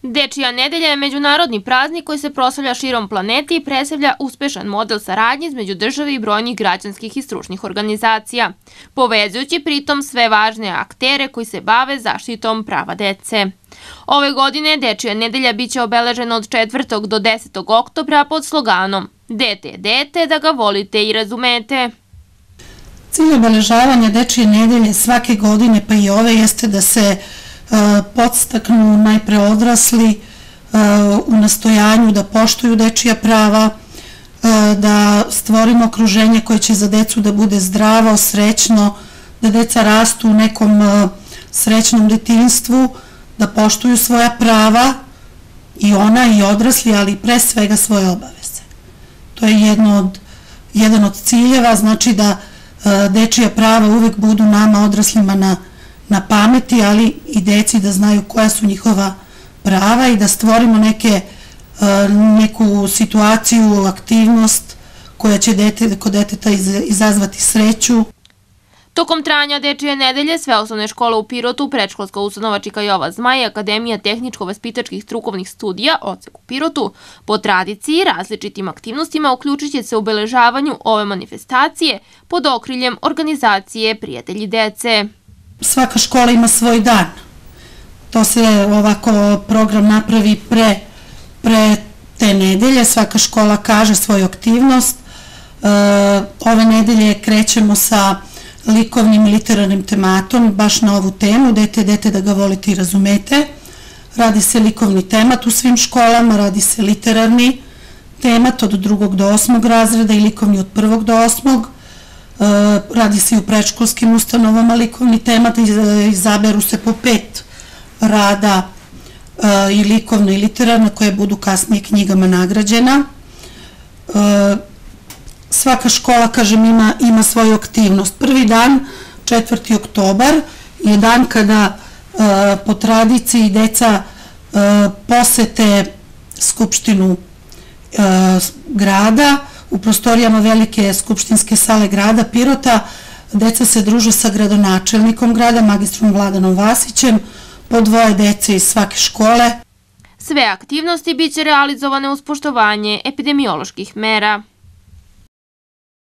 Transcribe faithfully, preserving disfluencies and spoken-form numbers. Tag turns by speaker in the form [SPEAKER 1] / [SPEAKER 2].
[SPEAKER 1] Dečija nedelja je međunarodni praznik koji se proslavlja širom planete i predstavlja uspešan model saradnje između države i brojnih građanskih i stručnih organizacija, povezujući pritom sve važne aktere koji se bave zaštitom prava dece. Ove godine Dečija nedelja biće obeležena od četvrtog do desetog oktobra pod sloganom "Dete je dete, da ga volite i razumete".
[SPEAKER 2] Cilj obeležavanja Dečije nedelje svake godine, pa i ove, jeste da se podstaknu najpre odrasli u nastojanju da poštuju dečija prava, da stvorimo okruženje koje će za decu da bude zdravo, srećno, da deca rastu u nekom srećnom detinjstvu, da poštuju svoja prava, i ona i odrasli, ali pre svega svoje obaveze. To je jedan od ciljeva, znači da dečija prava uvek budu nama odraslima na na pameti, ali i deci da znaju koja su njihova prava i da stvorimo neku situaciju, aktivnost koja će kod deteta izazvati sreću.
[SPEAKER 1] Tokom trajanja Dečije nedelje sve osnovne škole u Pirotu, predškolska ustanova Čika Jova Zmaj i Akademija tehničko-vaspitačkih strukovnih studija Odsek u Pirotu po tradiciji različitim aktivnostima uključit će se u obeležavanju ove manifestacije pod okriljem organizacije Prijatelji dece.
[SPEAKER 2] Svaka škola ima svoj dan. To se ovako program napravi pre te nedelje. Svaka škola kaže svoju aktivnost. Ove nedelje krećemo sa likovnim i literarnim tematom, baš na ovu temu, "Dete je dete, da ga volite i razumete". Radi se likovni temat u svim školama, radi se literarni temat od drugog do osmog razreda i likovni od prvog do osmog. Radi se i u predškolskim ustanovama likovni temat, izaberu se po pet rada i likovno i literarno koje budu kasnije knjigama nagrađena. Svaka škola, kažem, ima svoju aktivnost. Prvi dan, četvrti oktobar, je dan kada po tradiciji deca posete Skupštinu grada. U prostorijama velike skupštinske sale grada Pirota deca se druže sa gradonačelnikom grada, magistrom Vladanom Vasićem, po dvoje dece iz svake škole.
[SPEAKER 1] Sve aktivnosti biće realizovane uz poštovanje epidemioloških mera.